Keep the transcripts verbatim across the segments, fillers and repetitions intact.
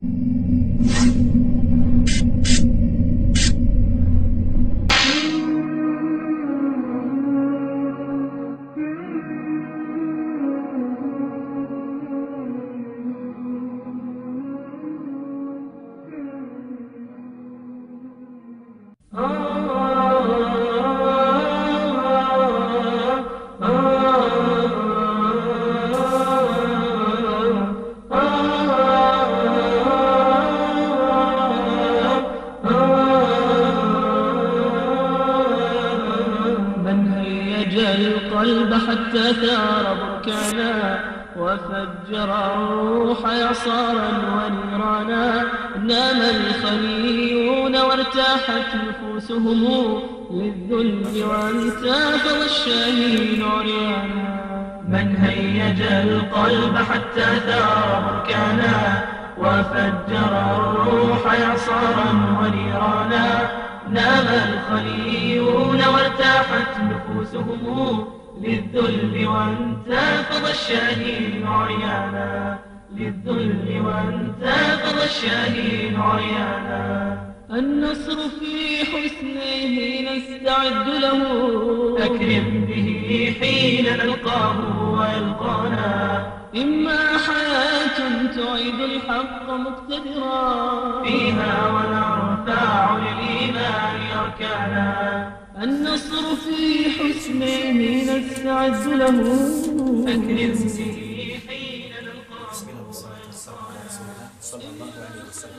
القلب حتى ثار بركانا وفجر الروح إعصارا ونيرانا نام الخليون وارتاحت نفوسهم للذل وانتفض الشاهين عريانا من هيج القلب حتى ثار بركانا وفجر الروح إعصارا ونيرانا نام الخليون وارتاحت نفوسهم للذل وانتفض الشاهين عريانا للذل وانتفض الشاهين عريانا النصر في حسنه نستعد له أكرم به حين نلقاه ويلقانا إما حياة تعيد الحق مقتدرا فيها ونرفع للإيمان أركانا النصر في حسنه نستعد له أكرم به حين نلقاه بسم الله والصلاة والسلام على رسول الله صلى الله عليه وسلم.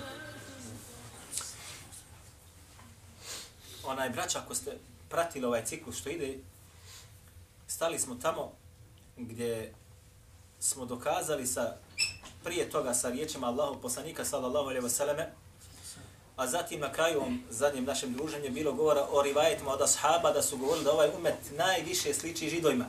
Onaj, braća, ako ste pratili ovaj ciklus što ide, stali smo tamo gdje smo dokazali sa, prije toga sa riječima Allahov poslanika sallallahu alejhi ve selleme, a zatim na kraju ovom zadnjem našem druženju je bilo govora o rivajetima od ashaba da su govorili da ovaj umet najviše sliči židovima.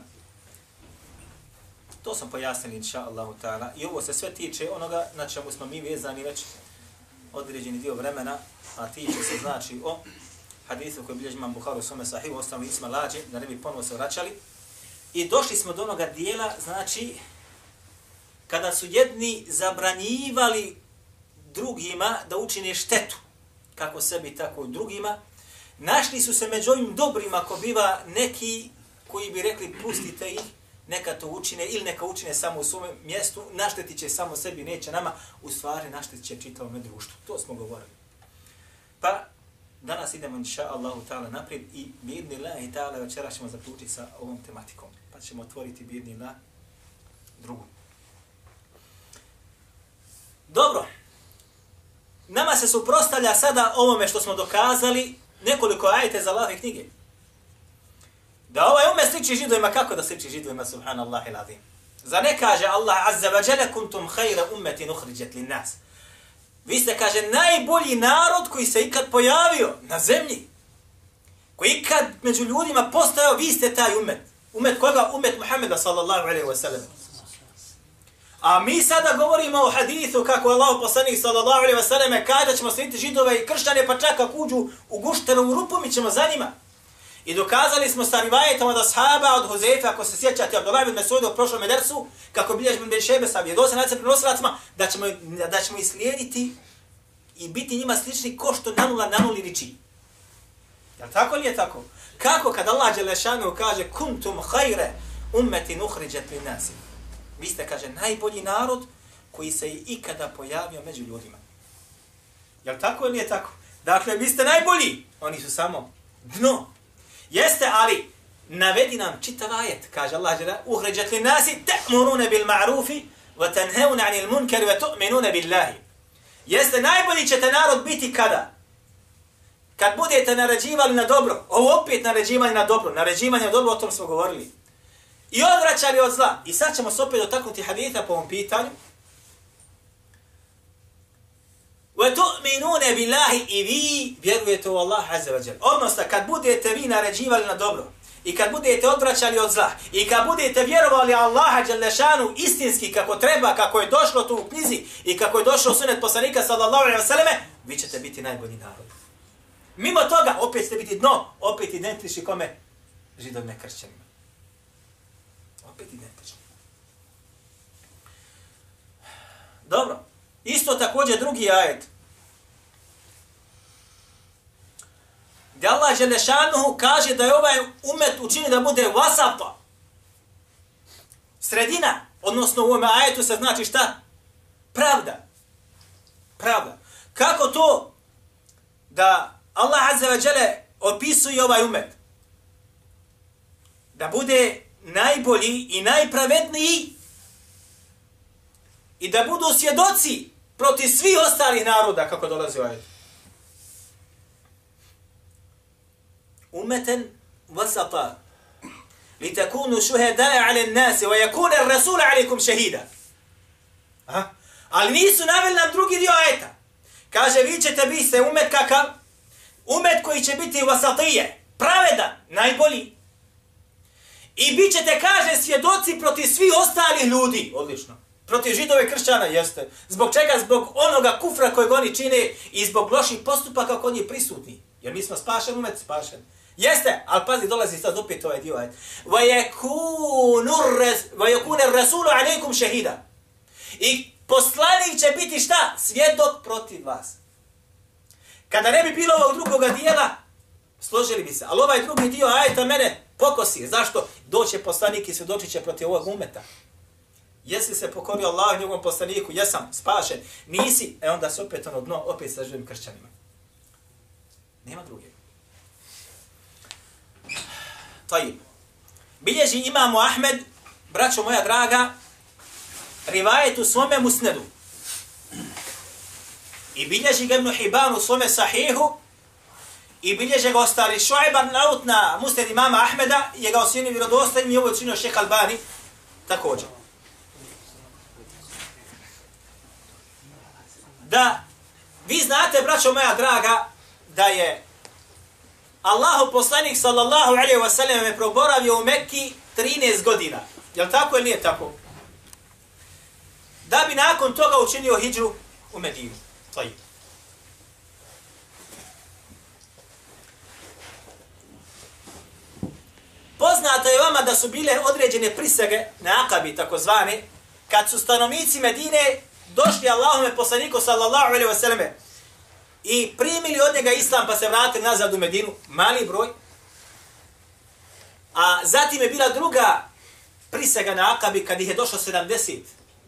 To sam pojasnili, inša Allahu ta'ala. I ovo se sve tiče onoga na čemu smo mi vezani već određeni dio vremena, a tiče se znači o hadisu koji bilježi imam Buharu u svome sahihu, ostalo isma lađe, da ne bi ponovo se vraćali. I došli smo do onoga dijela, znači, kada su jedni zabranjivali drugima da učine štetu, kako sebi, tako i drugima, našli su se među ovim dobrima, ako biva neki koji bi rekli pustite ih, neka to učine ili neka učine samo u svom mjestu, naštetit će samo sebi, neće nama, u stvari naštetit će čitavom društvu. To smo govorili. Pa, danas idemo, inša Allahu ta'ala, naprijed i bi'idni Allahi ta'ala večera ćemo zaključiti sa ovom tematikom. Pa ćemo otvoriti bi'idni Allah drugu. Dobro. Nama se suprostavlja sada ovome što smo dokazali nekoliko ajete za Allahove knjige. Da ovaj umet sliči židovima, kako da sliči židovima, subhanallahi l'azim. Za ne kaže Allah azza wa jalla kuntum khayra ummatin ukhrijat lin nas. Vi ste, kaže, najbolji narod koji se ikad pojavio na zemlji. Koji ikad među ljudima postojao, vi ste taj umet. Umet koga? Umet Muhammeda sallallahu alejhi ve sellem. A mi sada govorimo o hadithu kako Allah poslanik sallallahu alejhi ve sellem kaže da ćemo slijediti židove i kršćane, pa čak ako uđu u guštenu rupu, mi ćemo za njima. I dokazali smo sa rivajetom od ashaba, od Huzefa, ako se sjećate, Abdullah ibn Mesuda u prošlom dersu, kako bilježi ibn Šejbe sa vjerodostojnim prenosilacima, da ćemo da ćemo ih slijediti i biti njima slični ko što na nula na nuli liči. Jel tako ili je tako? Kako kad Allah dželešanu kaže kuntum khayra ummatin ukhrijat lin nas. Vi ste, kaže, najbolji narod koji se je ikada pojavio među ljudima. Jel tako ili je tako? Dakle, vi ste najbolji. Oni su samo dno. Jeste, ali navedi nam čitav ajet. Kaže Allah dželle ukhrijat lin nas ta'muruna bil ma'rufi wa tanhauna 'anil munkari wa tu'minuna billahi. Jeste, najbolji ćete narod biti kada? Kad budete naređivali na dobro. Ovo opet naređivanje na dobro. Naređivanje na dobro, o tom smo govorili. I odvraćali od zla. I sad ćemo se opet dotaknuti haditha po ovom pitanju. وَتُؤْمِنُونَ بِاللَّهِ I vi vjerujete u Allah azza wa jalla. Odnosno, kad budete vi naređivali na dobro, i kad budete odvraćali od zla, i kad budete vjerovali Allaha dželešanu istinski kako treba, kako je došlo tu u knjizi, i kako je došlo sunet poslanika sallallahu alejhi ve selleme, vi ćete biti najbolji narod. Mimo toga, opet ćete biti dno, opet identični kome? Židovima i kršćanima. Opet identični. Dobro. Isto također drugi ajet. Gdje Allah Želešanuhu kaže da je ovaj umet učini da bude vasata. Sredina. Odnosno u ovom ajetu se znači šta? Pravda. Pravda. Kako to da Allah Azza wa Jalla opisuje ovaj umet? Da bude najbolji i najpravedniji i da budu svjedoci protiv svih ostalih naroda kako dolazi ovaj. Umeten wasata litakunu shuhada'a 'ala an-nas wa yakuna ar-rasul 'alaykum shahida. Aha. Ali nisu naveli nam drugi dio ajeta. Kaže, vi ćete biti umet kakav? Umet koji će biti vasatije, pravedan, najbolji. I bit ćete, kaže, svjedoci protiv svih ostalih ljudi. Odlično. Protiv židove kršćana, jeste. Zbog čega? Zbog onoga kufra kojeg oni čine i zbog loših postupaka kod njih prisutni. Jer mi smo spašen, umet spašen. Jeste, ali pazi, dolazi sad opet ovaj dio ajeta. وَيَكُونَ الرَّسُولُ عَلَيْكُمْ شَهِيدًا. I poslanik će biti šta? Svjedok protiv vas. Kada ne bi bilo ovog drugoga dijela, složili bi se. Ali ovaj drugi dio ajeta mene pokosi. Zašto? Doće poslanik i svjedočit će protiv ovog umeta. Jesi se pokorio Allah njegovom poslaniku? Jesam, spašen. Nisi? E onda se opet ono dno, opet sa živim kršćanima. Nema druge. Tajib. Bilježi imamo Ahmed, braćo moja draga, rivajet u svome musnedu. I bilježi ga Ibn Hibban u svome sahihu. I bilježi ga ostali Šu'ayb Naut na musned imama Ahmeda. I je ga osinio vjerodostojnim i ovo je učinio Šejh Albani. Također. Da, vi znate, braćo moja draga, da je Allahu poslanik sallallahu alejhi ve sellem je proboravio u Mekki trinaest godina. Jel tako ili nije tako? Da bi nakon toga učinio hidžru u Medinu. Tajib. Poznato je vama da su bile određene prisege na Akabi, takozvane, kad su stanovnici Medine došli Allahome poslaniku sallallahu alejhi ve selleme i primili od njega islam pa se vratili nazad u Medinu, mali broj. A zatim je bila druga prisega na Akabi kad ih je došlo sedamdeset.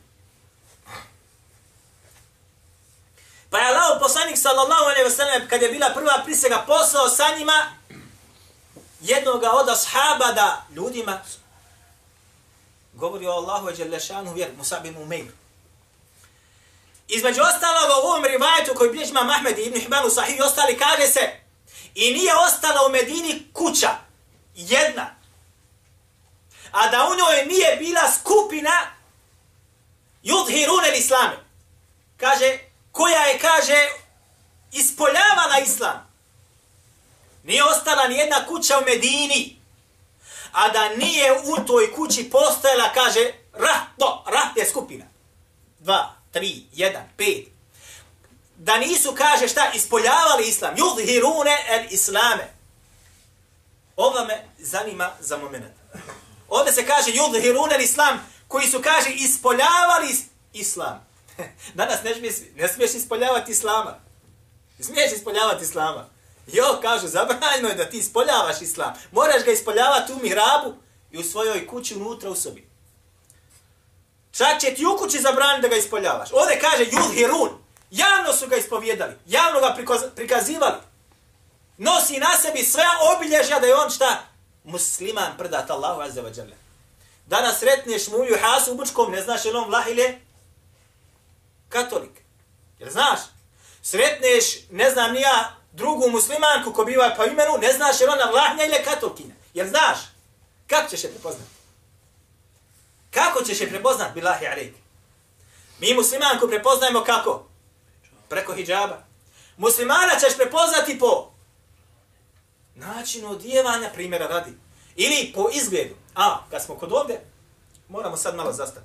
Pa je Allah poslanik sallallahu alejhi ve sellem kad je bila prva prisega poslao sa njima jednoga od ashaba da ljudima govori o Allahu dželle šanuhu vjer Musab bin Umeir. Između ostalog u ovom rivajetu koji bilježi imam Ahmed i Ibn Hibban u Sahih i ostali kaže se i nije ostala u Medini kuća jedna, a da u njoj nije bila skupina yudhirune l-islame. Kaže, koja je, kaže, ispoljavala islam. Nije ostala ni jedna kuća u Medini, a da nije u toj kući postojala, kaže, rahto, raht je skupina. Dva, tri, jedan, pet. Da nisu, kaže, šta, ispoljavali islam. Yudhirune el-islame. Ovo me zanima za moment. Ovdje se kaže yudhirune el-islam, koji su, kaže, ispoljavali islam. Danas ne smiješ, ne smiješ ispoljavati islama. Ne smiješ ispoljavati islama. Jo, kažu, zabranjeno je da ti ispoljavaš islam. Moraš ga ispoljavati u mihrabu i u svojoj kući unutra u sobi. Čak će ti u kući zabraniti da ga ispoljavaš. Ovdje kaže yudhirun. Javno su ga ispovjedali. Javno ga prikazivali. Nosi na sebi sve obilježja da je on šta? Musliman predat Allahu azza wa jalla. Danas sretneš Mulju Hasu u Bučkom, ne znaš je on vlah ili katolik. Jer znaš? Sretneš, ne znam ni ja, drugu muslimanku ko biva po imenu, ne znaš je ona vlahnja ili katolkinja. Jer znaš? Kako ćeš je prepoznat? Kako ćeš je prepoznat, bilahi alaik? Mi muslimanku prepoznajemo kako? Preko hidžaba. Muslimana ćeš prepoznati po načinu odjevanja, primjera radi. Ili po izgledu. A, kad smo kod ovdje, moramo sad malo zastati.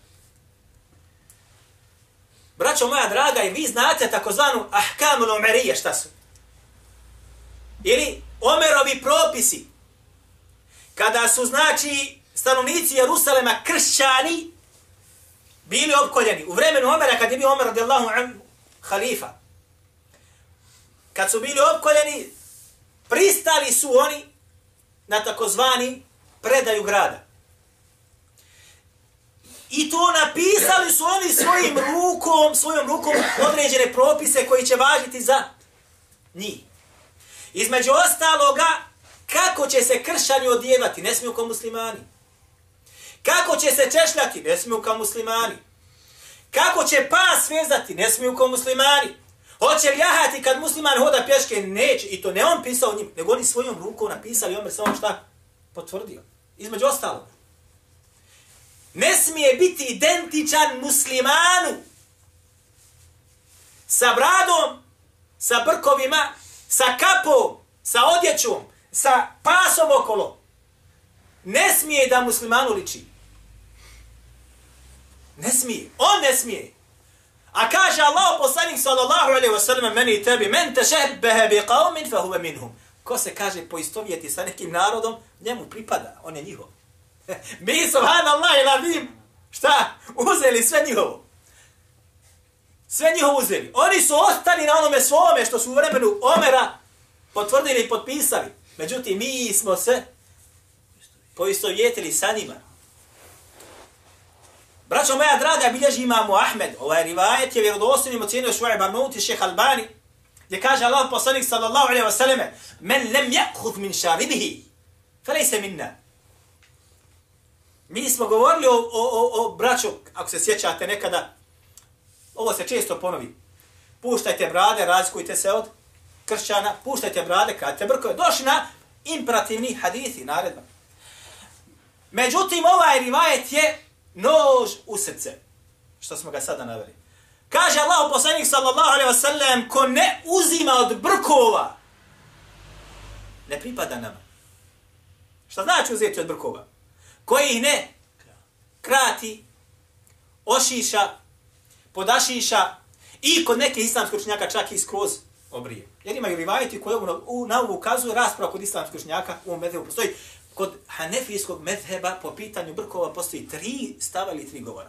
Braćo moja draga, i vi znate takozvanu ahkamul omerije, šta su? Ili Omerovi propisi. Kada su, znači, stanovnici Jerusalema kršćani bili opkoljeni. U vremenu Omera, kad je bio Omer radijallahu anhu halifa, kad su bili opkoljeni, pristali su oni na takozvani predaju grada. I to napisali su oni svojim rukom, svojom rukom određene propise koji će važiti za njih. Između ostaloga, kako će se kršćani odjevati, ne smiju kao muslimani. Kako će se češljati, ne smiju kao muslimani. Kako će pas vezati, ne smiju kao muslimani. Hoće li jahati kad musliman hoda pješke, neće. I to ne on pisao njim, nego oni svojom rukom napisali, Omer samo šta potvrdio. Između ostaloga. Ne smije biti identičan muslimanu sa bradom, sa brkovima, sa kapom, sa odjećom, sa pasom okolo. Ne smije da muslimanu liči. Ne smije. On ne smije. A kaže Allah poslanik sallallahu alejhi ve sellem meni i tebi men tashabbaha bi qaumin fa huwa minhum. Ko se kaže poistovjeti sa nekim narodom, njemu pripada, on je njihov. Mi subhanallahi alazim, šta? Uzeli sve njihovo. Sve njihovo uzeli. Oni su ostali na onome svome što su u vremenu Omera potvrdili i potpisali. Međutim, mi smo se poistovjetili sa njima. Braćo moja draga, bilježi imamo Ahmed. Ovaj rivajet je vjerodostojnim ocjenio Šuajb Arnauti, šejh Albani, gdje kaže Allah poslanik sallallahu alejhi ve selleme men lem ya'khudh min sharibihi falaysa minna. Mi smo govorili o, o, o, o braću, ako se sjećate nekada, ovo se često ponovi. Puštajte brade, razlikujte se od kršćana, puštajte brade, kratite brkove. Došli na imperativni hadithi, naredba. Međutim, ovaj rivajet je nož u srce, što smo ga sada naveli. Kaže Allah poslanik sallallahu alejhi ve sellem ko ne uzima od brkova, ne pripada nama. Šta znači uzeti od brkova? Koji ih ne krati, ošiša, podašiša i kod neke islamskih učenjaka čak i skroz obrije. Jer imaju rivajeti koji na ovo ukazuju rasprava kod islamskih učenjaka u ovom medhebu. Postoji kod hanefijskog medheba po pitanju brkova postoji tri stava ili tri govora.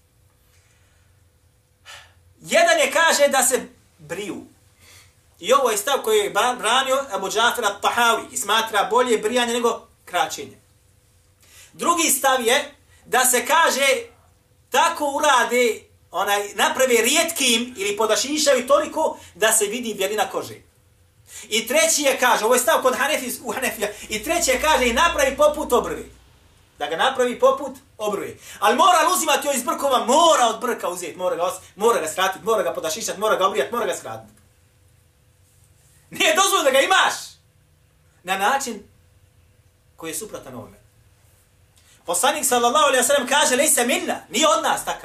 Jedan je kaže da se briju. I ovo je stav koji je branio Abu Džafer at-Tahawi i smatra bolje brijanje nego kraćenje. Drugi stav je da se kaže tako urade, onaj, naprave rijetkim ili podašišaju toliko da se vidi bjelina kože. I treći je kaže, ovo je stav kod Hanefis, u Hanefija, i treći je kaže i napravi poput obrvi. Da ga napravi poput obrvi. Ali mora uzimati joj iz brkova, mora od brka uzeti, mora ga, mora ga skratiti, mora ga podašišati, mora ga obrijati, mora ga skratiti. Nije dozvoljeno da ga imaš na način koji je suprotan ovome. Poslanik sallallahu alejhi ve sellem kaže lejsa minna, nije od nas takav.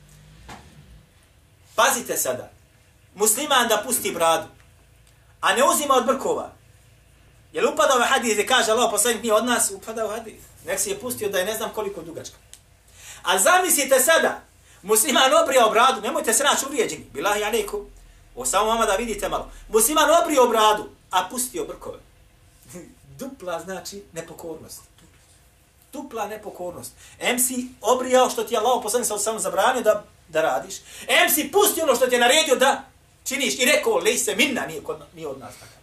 Pazite sada. Musliman da pusti bradu, a ne uzima od brkova. Jel upada u hadis gdje kaže Allah poslanik nije od nas, upada u hadis. Nek si je pustio da je ne znam koliko dugačka. A zamislite sada, musliman obrijao bradu, nemojte se naći uvrijeđeni. Bilahi alejkum. O samo vama da vidite malo. Musliman obrijao bradu, a pustio brkove. Dupla znači nepokornost. Dupla nepokornost. Em si obrijao što ti je Allah poslanik sallallahu alejhi ve sellem zabranio da, da radiš. Em si pustio ono što ti je naredio da činiš. I rekao, lejse minna, nije, kod, nije od nas takav.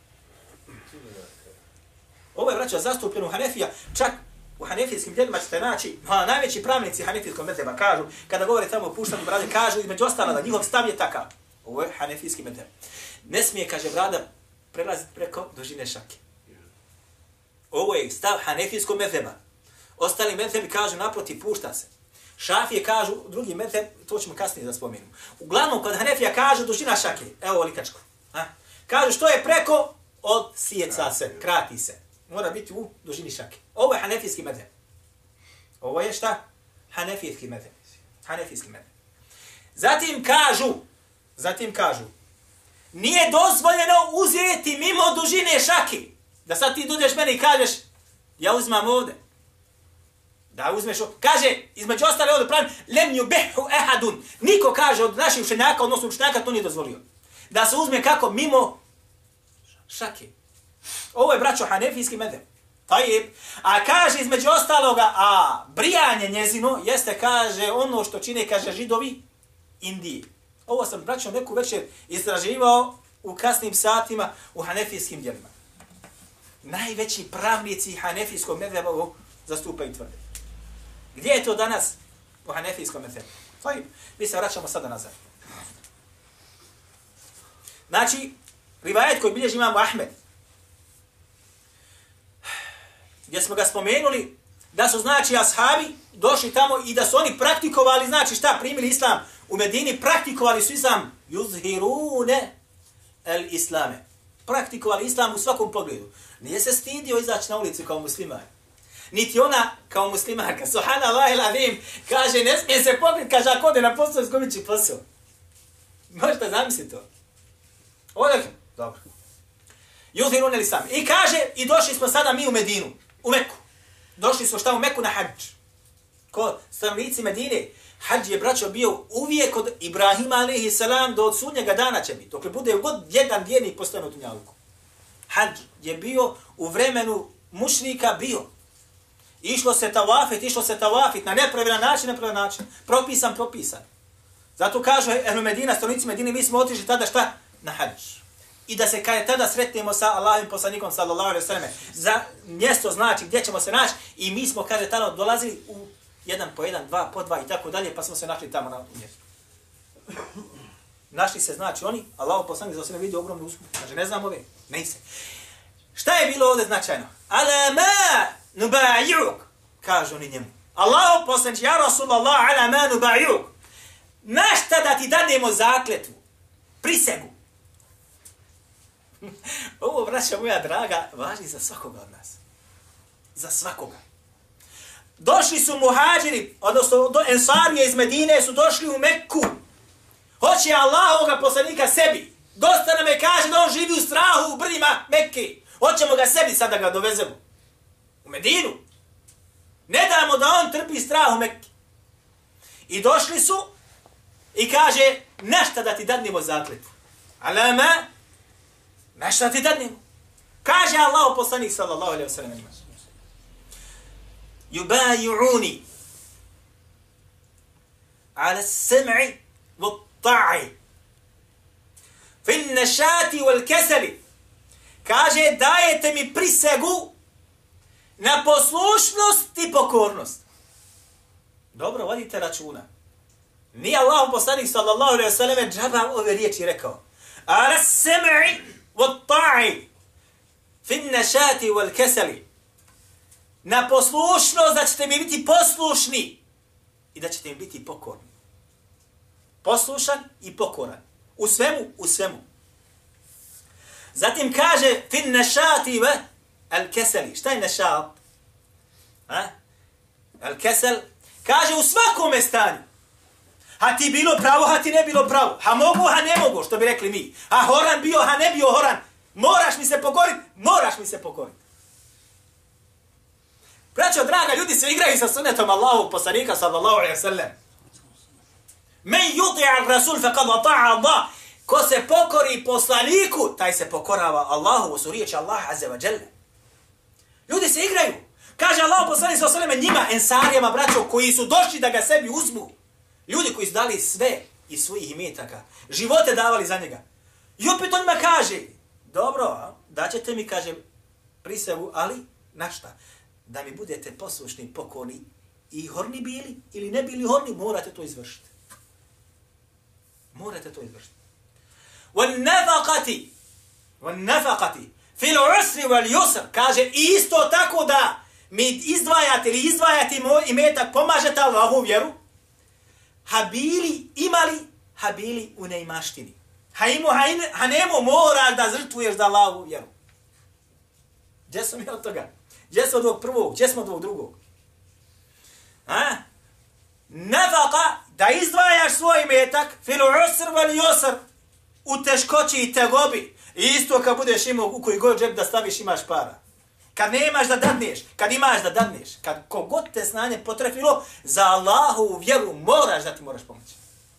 Ovo je, braćo, zastupljeno u Hanefija. Čak u hanefijskim djelima ćete naći, a najveći pravnici hanefijskog medheba kažu, kada govore tamo o puštanju brade, kažu između ostala da njihov stav je takav. Ovo je hanefijski medheb. Ne smije, kaže, brada prelaziti preko dužine šake. Ovo je stav hanefijskog medheba. Ostali medhebi kažu naproti pušta se. Šafije kažu, drugi medheb, to ćemo kasnije da spomenemo. Uglavnom, kod Hanefija kažu dužina šake, evo likačko. Ha? Kažu što je preko, od sijeca se, krati se. Mora biti u dužini šake. Ovo je hanefijski medheb. Ovo je šta? Hanefijski medheb. Hanefijski medheb. Zatim kažu, zatim kažu, nije dozvoljeno uzeti mimo dužine šake. Da sad ti dođeš mene i kažeš, ja uzmam ovde. Da uzmeš, kaže, između ostale ovdje pravim, lem yubehu ehadun. Niko kaže od naših učenjaka, odnosno učenjaka, to nije dozvolio. Da se uzme kako? Mimo šake. Ovo je, braćo, hanefijski medheb. Tajib. A kaže, između ostaloga, a brijanje njezino, jeste, kaže, ono što čine, kaže, židovi Indije. Ovo sam, braćo, neku večer istraživao u kasnim satima u hanefijskim djelima. Najveći pravnici hanefijskog medheba zastupaju tvrde. Gdje je to danas u hanefijskom medhebu? Mi se vraćamo sada nazad. Znači, rivajet koji bilježi imamo Ahmed, gdje smo ga spomenuli, da su, znači, ashabi došli tamo i da su oni praktikovali, znači šta, primili islam u Medini, praktikovali su islam, yuzhirune el islame. Praktikovali islam u svakom pogledu. Nije se stidio izaći na ulici kao musliman. Niti ona kao muslimanka, subhanallah il azim, kaže, ne smije se pokriti, kaže, ako ode na posao, izgubit će posao. Možete zamisliti to? Odak, dobro. Yuzhirune el islam. I kaže, i došli smo sada mi u Medinu, u Meku. Došli smo šta u Meku na hadž. Ko stanovnici Medine, hadž je, braćo, bio uvijek od Ibrahima alejhi selam do od sudnjega dana će biti. Dok bude god jedan vjernik postane u dunjaluku. Hadž je bio u vremenu mušrika bio. Išlo se tavafit, išlo se tavafit na nepravilan način, nepravilan način. Propisan, propisan. Zato kažu Ehlu Medina, stanovnici Medine, mi smo otišli tada šta? Na hadž. I da se kada tada sretnemo sa Allahovim poslanikom sallallahu alejhi ve selleme za mjesto znači gdje ćemo se naći i mi smo, kaže, tada dolazili u jedan po jedan, dva po dva i tako dalje, pa smo se našli tamo na mjestu. Našli se, znači, oni, Allahov poslanik za sve vidi ogromnu usku. Kaže, ne znam ove, ne se. Šta je bilo ovdje značajno? Ala ma nuba'i'uk, kažu oni njemu. Allahov poslanik, ja Rasulallah, ala ma nuba'i'uk. Našta da ti danemo zakletvu, prisegu. Ovo, braća moja draga, važi za svakoga od nas. Za svakoga. Došli su muhađiri, odnosno do ensarije iz Medine su došli u Mekku. Hoće Allahovoga poslanika sebi. Dosta nam je kaže da on živi u strahu u brdima Mekke. Hoćemo ga sebi sad da ga dovezemo. U Medinu. Ne damo da on trpi strah u Mekke. I došli su i kaže, našta da ti dadnimo zakletvu. Alama, našta ti dadnimo. Kaže Allahov poslanik sallallahu alejhi ve sellem. Yubayi'uni ala as-sam'i wat-ta'i fi an-nashati wal-kasali. Kaže, dajete mi prisegu na poslušnost i pokornost. Dobro, vodite računa. Nije Allahov poslanik sallallahu alejhi ve sellem džaba ove riječi rekao. Ala as-sam'i wat-ta'i fi an-nashati wal-kasali. Na poslušnost, da ćete mi biti poslušni i da ćete mi biti pokorni. Poslušan i pokoran. U svemu, u svemu. Zatim kaže, fin nešati ve al-keseli. Šta je nešat? Al-kesel. Kaže, u svakome stanju. Ha ti bilo pravo, ha ti ne bilo pravo. Ha mogu, ha ne mogu, što bi rekli mi. Ha horan bio, ha ne bio horan. Moraš mi se pokoriti, moraš mi se pokoriti. Braćo, draga, ljudi se igraju sa sunnetom Allahu poslanika sallallahu alejhi ve sellem. Men yuti'a ar-rasul faqad ata'a Allah. Ko se pokori poslaniku, taj se pokorava Allahu, u su riječi Allah azza wa jalla. Ljudi se igraju. Kaže Allahu poslanik sallallahu alejhi ve sellem njima, ensarijama, braćo, koji su došli da ga sebi uzmu. Ljudi koji su dali sve iz svojih imetaka, živote davali za njega. I opet on ima kaže, dobro, daćete mi, kaže, prisegu, ali na šta? Da mi budete poslušni, pokorni i horni bili ili ne bili horni, morate to izvršiti. Morate to izvršiti. وَالنَّفَقَةِ وَالنَّفَقَةِ فِي الْعُسْرِ وَالْيُسْرِ. Kaže, isto tako da mi izdvajate ili izdvajate moj imetak, pomažete Allahu vjeru, ha bili imali, ha bili u neimaštini. Ha imu, ha, in, ha nemo moraš da žrtvuješ za Allahu vjeru. Gdje sam ja od toga? Gdje smo od ovog prvog? Gdje smo od ovog drugog? A? Nafaka, da izdvajaš svoj imetak, fil usr vel yusr, u teškoći i tegobi. I isto kad budeš imao u koji god džep da staviš, imaš para. Kad nemaš da dadneš, kad imaš da dadneš, kad kogod te znanje potrefilo, za Allahovu vjeru moraš da ti moraš pomoći.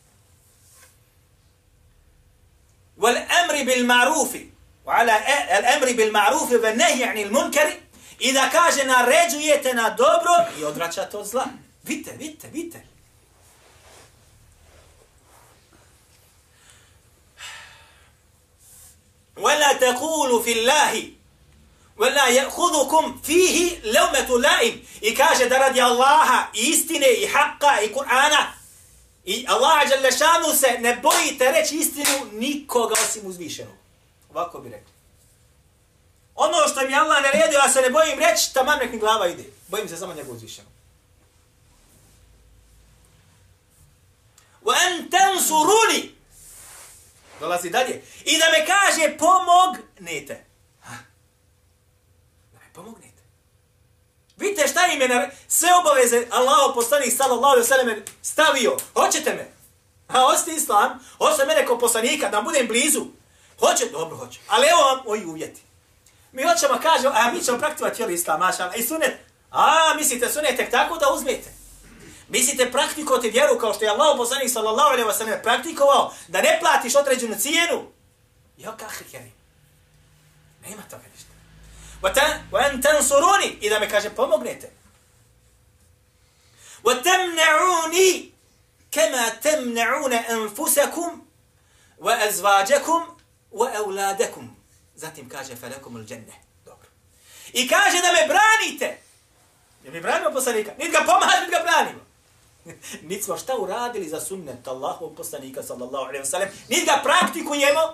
Wal amri bil ma'rufi, wa ala al amri bil ma'rufi wa nahy 'anil munkari. I da kaže, naređujete na dobro i odvraćate od zla. Vidite, vidite, vidite. taqulu fillahi wa la ya'khudhukum fihi lawmatu la'im. I kaže da radi Allaha i istine i haqqa i Kur'ana i Allaha dželle šanu se ne bojite reći istinu nikoga osim uzvišenog. Ovako bi rekli. Ono što mi Allah naredio, ja se ne bojim reći, tamam nek mi glava ide. Bojim se samo njegov uzvišenog. Wa an tansuruni. Dolazi dalje. I da me kaže pomognete. Ha? Da me pomognete. Vidite šta im je na sve obaveze Allahu poslanik sallallahu alejhi ve sellem stavio. Hoćete me? A osti islam, hoćete mene kao poslanika da budem blizu. Hoće, dobro hoće. Ali evo vam ovi uvjeti. Mi hoćemo kažemo, a mi ćemo praktikovati vjeru islam, mašallah. I sunet. A mislite sunet tek tako da uzmete. Mislite praktikovati vjeru kao što je Allah poslanik sallallahu alejhi ve sellem praktikovao, da ne platiš određenu cijenu? Jo kakvi kjeri. Nema toga ništa. Wa an tansuruni. I da me kaže pomognete. Wa tamna'uni kama tamna'una anfusakum wa azwajakum wa auladakum. Zatim kaže falakumul dženne. Dobro. I kaže da me branite. Jer mi branimo poslanika. Niti ga pomažemo, niti ga branimo. Niti smo šta uradili za sunnet Allahovog poslanika sallallahu alejhi ve sellem, niti ga praktikujemo,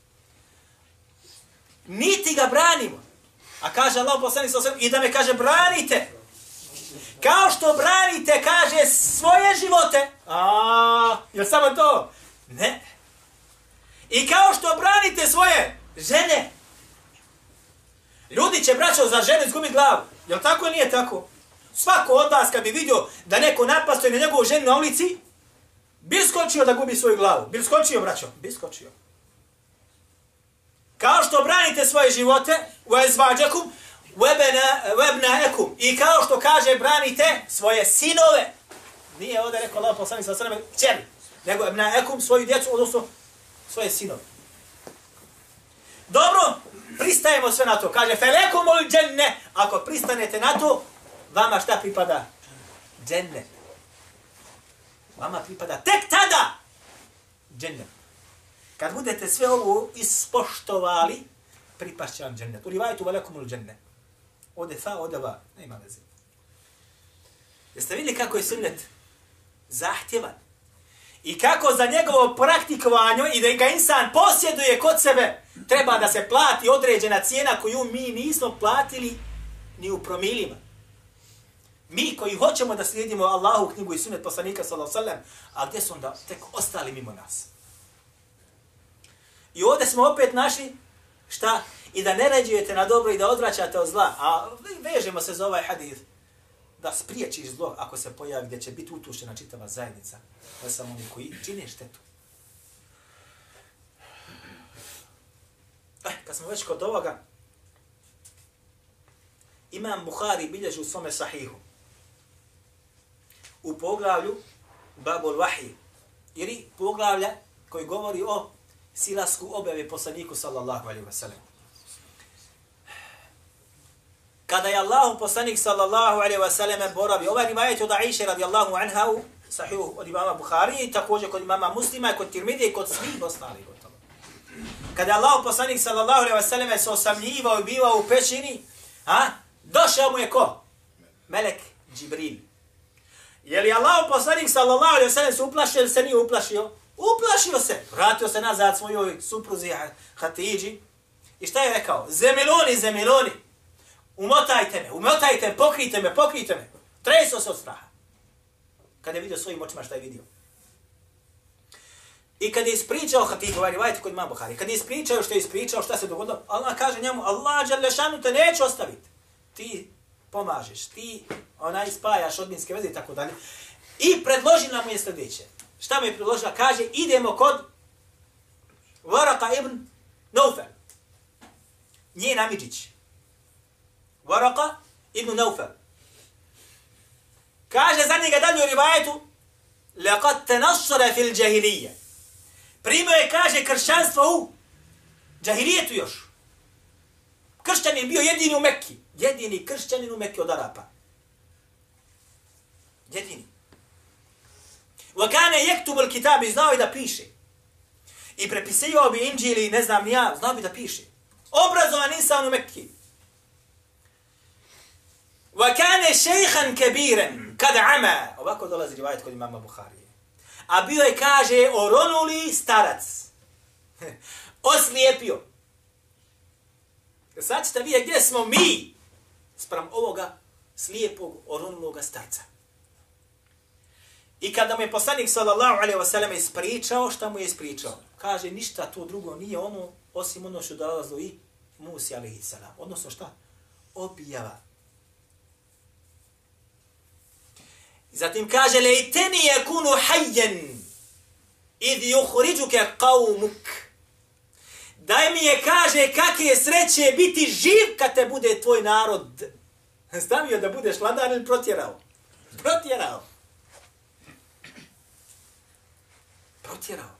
niti ga branimo. A kaže Allah poslanik sallallahu alejhi ve sellem i da me kaže branite. Kao što branite, kaže, svoje živote. A, jel samo to? Ne. I kao što branite svoje žene. Ljudi će, braćo, za žene izgubiti glavu. Jel tako ili nije tako? Svako od vas kad bi vidio da neko napastuje na njegovu ženu na ulici, bi skočio da gubi svoju glavu. Bi skočio, braćo? Bi skočio. Kao što branite svoje živote, u ezvađakum, webnaekum. I kao što kaže, branite svoje sinove. Nije ovdje rekao Allah poslanik sa sveme kćeri, nego ebnaekum, svoju djecu, odnosno svoje sinove. Dobro, pristajemo sve na to. Kaže, felekumul dženne. Ako pristanete na to, vama šta pripada? Džennet. Vama pripada tek tada džennet. Kad budete sve ovo ispoštovali, pripašće vam džennet. U rivajtu velekumul dženne. Ode fa, ode va. Nema veze. Jeste vidjeli kako je sunnet zahtjevan? I kako za njegovo praktikovanje i da ga insan posjeduje kod sebe, treba da se plati određena cijena koju mi nismo platili ni u promilima. Mi koji hoćemo da slijedimo Allahu knjigu i sunnet poslanika sallallahu alejhi ve sellem, a gdje su onda tek ostali mimo nas? I ovdje smo opet našli šta? I da ne ređujete na dobro i da odvraćate od zla. A vežemo se za ovaj hadith. Da spriječiš zlo ako se pojavi gdje će biti utušena čitava zajednica. Ne samo oni koji čine štetu. Eh, kad smo već kod ovoga, Imam Buhari bilježi u svome sahihu. U poglavlju Babul Wahyi. Ili poglavlja koji govori o silasku objave poslaniku sallallahu alejhi ve sellem. Kada je Allahu poslanik sallallahu alejhi ve sellem boravio, ovaj rivajet od Aisha radijallahu anha u sahihu od imama Buhari i također kod imama Muslima, kod Tirmidije i kod svih ostalih gotovo. Kada je Allahu poslanik sallallahu alejhi ve sellem se osamljivao i bivao u pećini, a došao mu je ko? Melek Džibril. Je li Allahu poslanik sallallahu alejhi ve sellem se uplašio ili se nije uplašio? Uplašio se. Vratio se nazad svojoj supruzi Hatidži. I šta je rekao? Zemiloni, zemiloni. Umotajte me, umotajte me, pokrijte me, pokrijte me. Tresao se od straha. Kada je vidio svojim očima šta je vidio. I kada je ispričao Hatidžu, ovaj rivajte kod imam Buhari, kada je ispričao što je ispričao, šta se dogodilo, Allah kaže njemu, Allah dželle šanu te neće ostaviti. Ti pomažeš, ti onaj spajaš odminske veze i tako dalje. I predložila mu je sljedeće. Šta mu je predložila? Kaže, idemo kod Waraka ibn Naufel. Njen amidžić. Waraka ibn Naufel. Kaže za njega dalje u rivajetu, لَقَدْ تَنَصَّرَ فِي الْجَهِلِيَّةِ. Primio je, kaže, kršćanstvo u džahilijetu još. Kršćanin bio jedini u Mekki. Jedini kršćanin u Mekki od Arapa. Jedini. وَكَانَ يَكْتُبُ الْكِتَابِ. Znao je da piše. I prepisivao bi Inđili, ne znam ni ja, znao bi da piše. Obrazovan insan u Mekki. Wa kane šejhan kebiren, kad ama. Ovako dolazi rivajet kod imama Buharije. A bio je, kaže, oronuli starac. Oslijepio. Sad ćete vidjeti gdje smo mi sprem ovoga slijepog oronuloga starca. I kada mu je poslanik sallallahu alejhi ve sellem ispričao, šta mu je ispričao? Kaže, ništa to drugo nije ono, osim ono što dolazilo i Musi alejhi selam. Odnosno šta? Objava. Zatim kaže, lejteni yakunu hayyan idh yukhrijuka qaumuk. Daj mi je, kaže, kakve sreće biti živ kad te bude tvoj narod. Stavio da budeš vladar ili protjerao? Protjerao. Protjerao.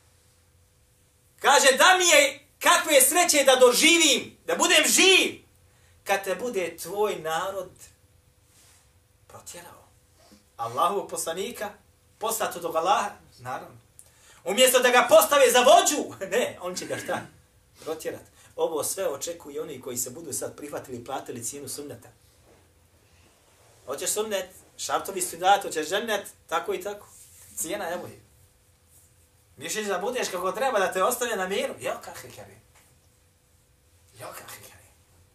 Kaže, da mi je kakve sreće da doživim, da budem živ, kad te bude tvoj narod protjerao. Allahovog poslanika, poslato do Allaha, naravno. Umjesto da ga postave za vođu, ne, on će ga šta? Protjerat. Ovo sve očekuju oni koji se budu sad prihvatili i platili cijenu sunneta. Hoćeš sunnet, šartovi su dati, hoćeš džennet, tako i tako. Cijena, evo je. Misliš da budeš kako treba da te ostane na miru? Jo, kakvi kari. Jo, kakvi kari.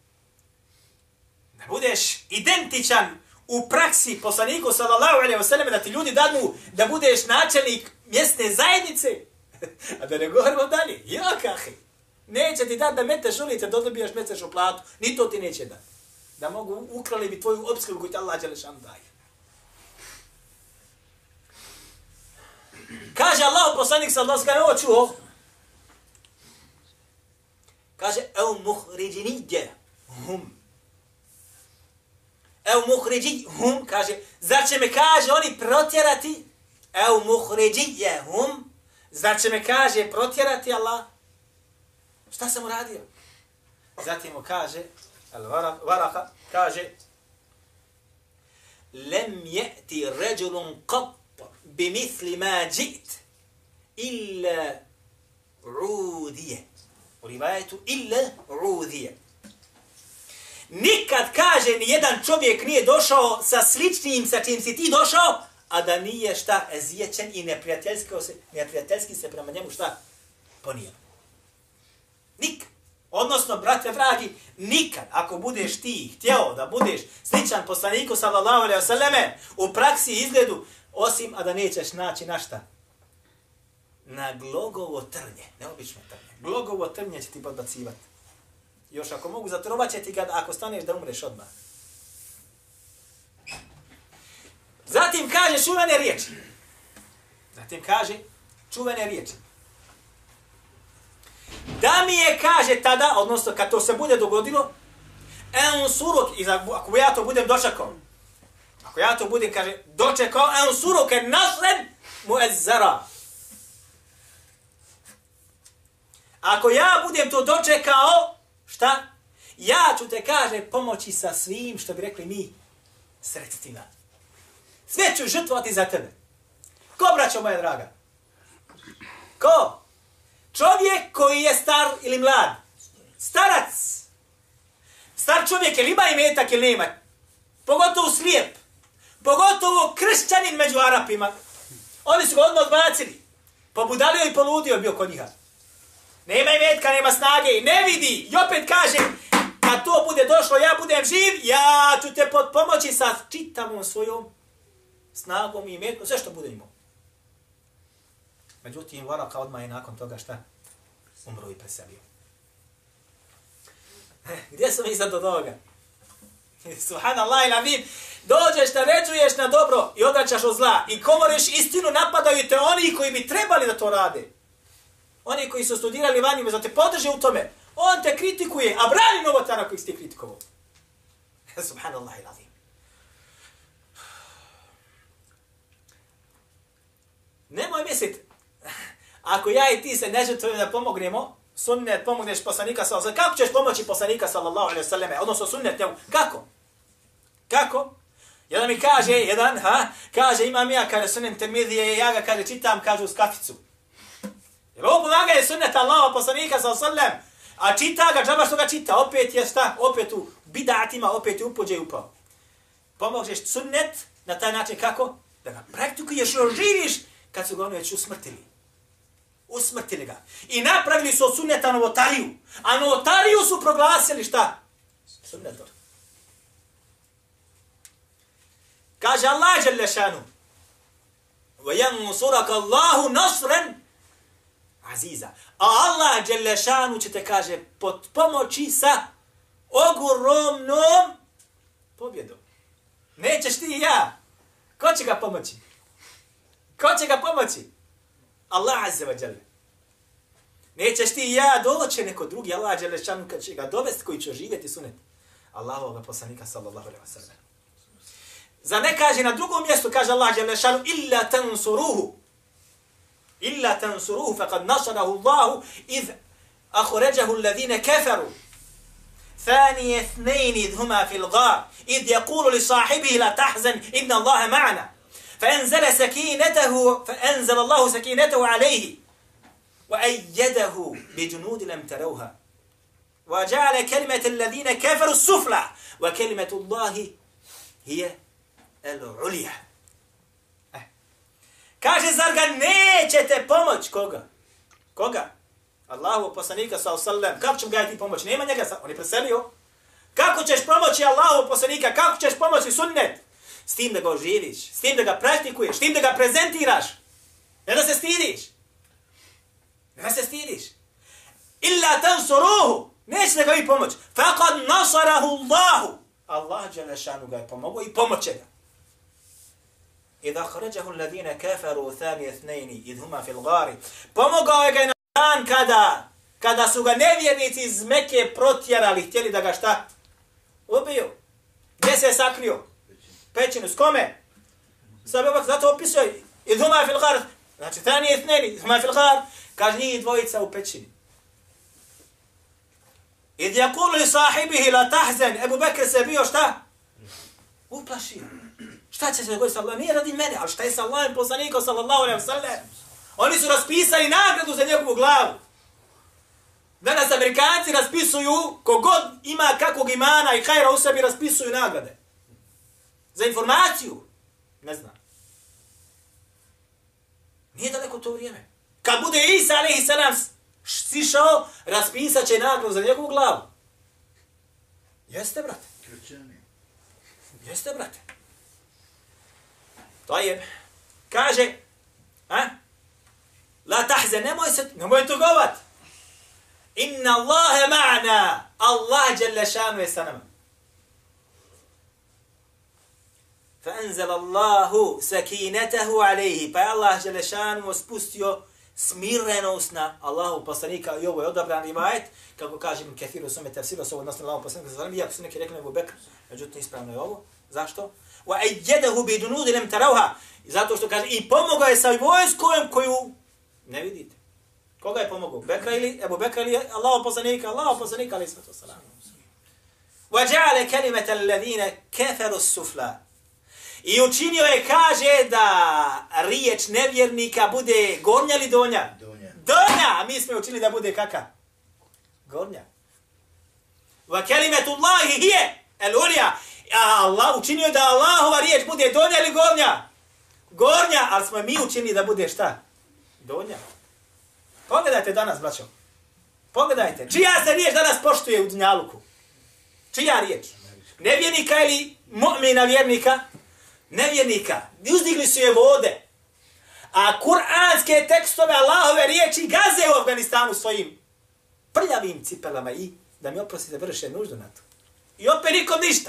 Da budeš identičan u praksi poslaniku sallallahu alejhi ve sellem, da ti ljudi dadnu da budeš načelnik mjesne zajednice. A da ne govorimo dalje. Jo, kakvi. Neće ti dati da meteš ulice, da dobijaš meseš u platu. Ni to ti neće dati. Da mogu ukrali bi tvoju opskrbu koju ti Allah dželešan daje. Kaže Allah poslanik sallallahu alejhi ve sellem, ovo čuo. Kaže, ev muhriđinidje hum. Ev muhriđi hum, kaže, zar će me, kaže, oni protjerati? Ev muhriđije hum, zar će me, kaže, protjerati Allah? Šta sam uradio? Zatim mu kaže, Al-Varaka, kaže, lem je'ti ređulun qat bimisli ma džit illa udije. U rivajetu illa udije. Nikad, kaže, ni jedan čovjek nije došao sa sličnim sa čim si ti došao, a da nije šta eziječen i neprijateljski se, neprijateljski se prema njemu šta ponio. Nikad. Odnosno, brate dragi, nikad, ako budeš ti htjeo da budeš sličan poslaniku sallallahu alejhi ve selleme u praksi i izgledu, osim a da nećeš naći na šta? Na glogovo trnje, neobično trnje. Glogovo trnje će ti podbacivati. Još ako mogu, zatrovat će ti ga ako staneš da umreš odmah. Zatim kaže čuvene riječi. Zatim kaže čuvene riječi. Da mi je, kaže tada, odnosno kad to se bude dogodilo, en suruk, ako ja to budem dočekao, ako ja to budem, kaže, dočekao, en suruk en nasren muezzara. Ako ja budem to dočekao, šta? Ja ću te, kaže, pomoći sa svim, što bi rekli mi, sredstvima. Sve ću žrtvovati za tebe. Ko, braćo moja draga? Ko? Čovjek koji je star ili mlad. Starac. Star čovjek ili ima imetak ili nema. Pogotovo slijep. Pogotovo kršćanin među Arapima. Oni su ga odmah odbacili. Pobudalio i poludio bio kod njiha. Nema imetka, nema snage i ne vidi. I opet kaže, kad to bude došlo, ja budem živ, ja ću te pomoći sa čitavom svojom snagom i imetkom, sve što bude imao. Međutim, Varaka odmah je nakon toga šta? Umro i preselio. Gdje smo mi sad do toga? Subhanallah i lavim. Dođeš, naređuješ na dobro i odračaš od zla. I komoriš istinu, napadaju te oni koji bi trebali da to rade. Oni koji su studirali vani, da te podrže u tome. On te kritikuje, a brani novotara koji si ti kritikovao. Subhanallah i lavim. Nemoj misliti, ako ja i ti se ne žrtvujemo da pomognemo, sunnet pomogneš poslanika sallallahu alejhi ve sellem, kako ćeš pomoći poslanika sallallahu alejhi ve selleme, odnosno sunnet njemu, kako? Kako? Jedan mi kaže, jedan, ha, kaže, imam ja, kaže, sunnet Tirmidije, ja ga, kaže, čitam, kaže, uz kaficu. Jer ovo pomaganje sunneta Allaha poslanika sallallahu alejhi ve sellem, A čita ga, džaba što ga čita, opet je sta, opet u bidatima, opet je upođe i upao. Pomožeš sunnet na taj način kako? Da ga praktikuješ i oživiš kad su ga oni već usmrtili. Usmrtili ga. I napravili su od sunneta novotariju. A novotariju su proglasili šta? Sunnetom. Kaže Allah dželle šanu: وَيَنْصُرَكَ اللَّهُ نَصْرًا عَزِيزًا. A Allah dželle šanu će te, kaže, pod pomoći sa ogromnom pobjedom. Nećeš ti i ja. Ko će ga pomoći? Ko će ga pomoći? Allah azza wa jalla. Nećeš ti i ja, doće neko drugi, Allah dželle šanu kad će ga dovesti koji će živjeti sunet. Allahovog poslanika sallallahu alejhi ve sellem. Za ne kaže na drugom mjestu, kaže Allah dželle šanu: illa tansuruhu. Illa tansuruhu faqad nasarahu Allahu iz akhrajahu alladhina kafaru. ثاني اثنين إذ هما في الغار إذ يقول لصاحبه لا تحزن إن الله معنا فأنزل سكينته فأنزل الله سكينته عليه وأيده بجنود لم تروها وجعل كلمة الذين كفروا السفلى وكلمة الله هي العليا. Kaže, zar ga nećete pomoć? Koga? Koga? Allahu poslanika sallallahu alejhi ve sellem. Kako ćemo ga ti pomoći? Nema njega, on je preselio. Kako ćeš pomoći Allahu poslanika? Kako ćeš pomoći sunnet? S tim da ga oživiš, s tim da ga praktikuješ, s tim da ga prezentiraš. Ne da se stidiš. Ne da se stidiš. Illa tansuruhu. Neće da ga vi pomoći. Faqad nasarahu Allahu. Allah dželle šanu ga je pomogao i pomoće ga. Idha kharajahu alladhina kafaru thani ithnaini idh huma fil ghari. Pomogao je ga na dan kada kada su ga nevjernici iz Mekke protjerali, htjeli da ga šta? Ubiju. Gdje se je sakrio? Pećinu. S kome? Sababak, zato opisuje. Idh huma fil ghari. Znači, thani ithnaini idh huma fil ghari. Kaže, njih dvojica u pećini. Idh yaqulu li sahibihi la tahzan. Ebu Bekr se bio šta? Uplašio. Šta će se dogoditi sa Allahom? Nije radi mene, ali šta je sa Allahom poslanikom sallallahu alejhi ve sellem? Oni su raspisali nagradu za njegovu glavu. Danas Amerikanci raspisuju, kogod ima kakvog imana i hajra u sebi, raspisuju nagrade. Za informaciju? Ne znam. Nije daleko to vrijeme. Kad bude Isa alejhi selam sišao, raspisat će nagradu za njegovu glavu. Jeste, brate? Jeste, brate? To je. Kaže, a? La tahzan, nemoj se, nemoj tugovat. Inna Allahe ma'na. Allah dželle šanu je sa nama. Fa anzala Allahu sakinatahu alayhi. Pa Allah dželle šanu spustio smirenost na Allahu poslanika i ovo je odabran rivajet, kako kaže Ibn Kathir u svome tafsiru, se odnosno Allahu poslanika sallallahu alejhi ve sellem, iako su neki rekli Ebu Bekr, međutim ispravno je ovo. Zašto? Wa ayyadahu bi junudi lam tarawha. Zato što kaže i pomogao je sa vojskom koju ne vidite. Koga je pomogao? Bekra ili Ebu Bekra ili Allahu poslanika, Allahu poslanika alejhi salatu vesselam. Wa ja'ala kalimata alladhina kafaru as-sufla. I učinio je, kaže, da riječ nevjernika bude gornja ili donja? Donja. Donja! A mi smo učinili da bude kaka? Gornja. Wa kalimatullahi hiya al-ulya. A Allah učinio da Allahova riječ bude donja ili gornja? Gornja, ali smo mi učinili da bude šta? Donja. Pogledajte danas, braćo. Pogledajte. Čija se riječ danas poštuje u dunjaluku? Čija riječ? Nevjernika ili mu'mina vjernika? Nevjernika. Uzdigli su je vode. A kuranske tekstove Allahove riječi gaze u Afganistanu svojim prljavim cipelama i, da mi oprostite, vrše nuždu na to. I opet nikom ništa.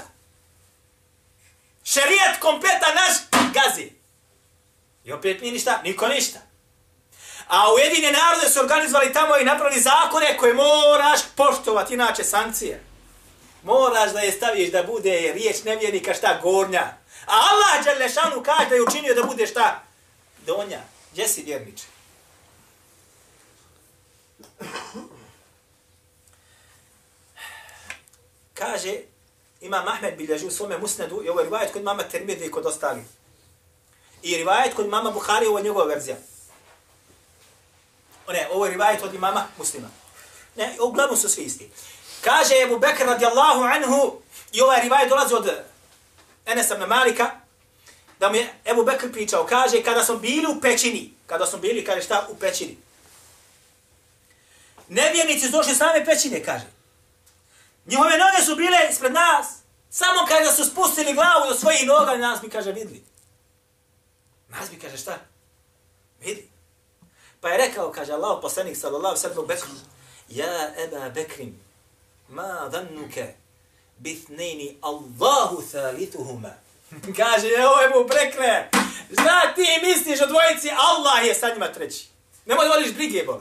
Šerijat kompleta naš gazi. I opet mi ništa, niko ništa. A Ujedinjene narode su organizovali tamo i napravili zakone koje moraš poštovati, inače sankcije. Moraš da je staviš da bude riječ nevjernika šta? Gornja. A Allah dželle šanu kaže da je učinio da bude šta? Donja. Gdje si vjerniče? Kaže, Imam Ahmed bilježi u svome musnedu, i ovo je rivajet kod mama Tirmidhi i kod ostali. I rivajet kod mama Buhari, ovo je njegova verzija. O ne, ovo je rivajet od imama Muslima. Ne, uglavnom su svi isti. Kaže Ebu Bekr radijallahu anhu, i ovaj rivaj dolazi od Enesa ibn Malika, da mu je Ebu Bekr pričao, kaže, kada smo bili u pećini, kada smo bili, kaže šta, u pećini. Nevjernici su došli same pećine, kaže. Njihove noge su bile ispred nas, samo kada su spustili glavu do svojih noga, nas bi, kaže, vidli. Nas bi, kaže, šta? Vidi. Pa je rekao, kaže Allah, poslanik sallallahu sallam Bekru, ja Eba Bekrim, ma dhannuke bithnejni Allahu thalithuhuma. Kaže, evo Ebu Bekre, šta ti misliš o dvojici, Allah je sa njima treći. Nemoj da voliš brige, bole.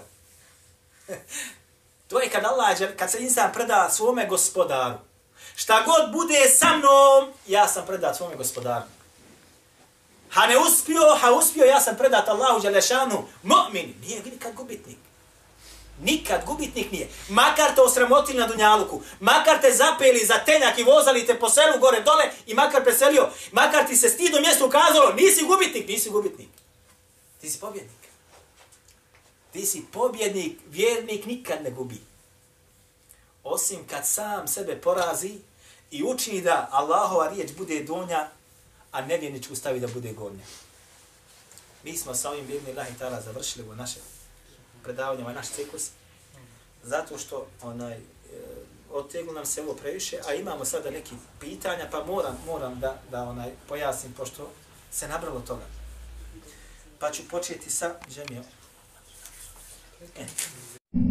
To je kad Allah, kad se insan preda svome gospodaru. Šta god bude sa mnom, ja sam predat svome gospodaru. Ha ne uspio, ha uspio, ja sam predat Allahu Đelešanu, mu'min. Nije nikad gubitnik. Nikad gubitnik nije. Makar te osramotili na dunjaluku, makar te zapeli za tenjak i vozali te po selu gore dole i makar preselio, makar ti se stidno mjesto ukazalo, nisi gubitnik, nisi gubitnik. Ti si pobjednik. Ti si pobjednik, vjernik nikad ne gubi. Osim kad sam sebe porazi i učini da Allahova riječ bude donja, a nevjerničku stavi da bude gornja. Mi smo sa ovim vjerni Allah i ta'ala završili ovo naše predavanje, ovaj naš ciklus, zato što onaj, odteglo nam se ovo previše, a imamo sada neki pitanja, pa moram, moram da, da onaj pojasnim, pošto se nabralo toga. Pa ću početi sa džemijom. E.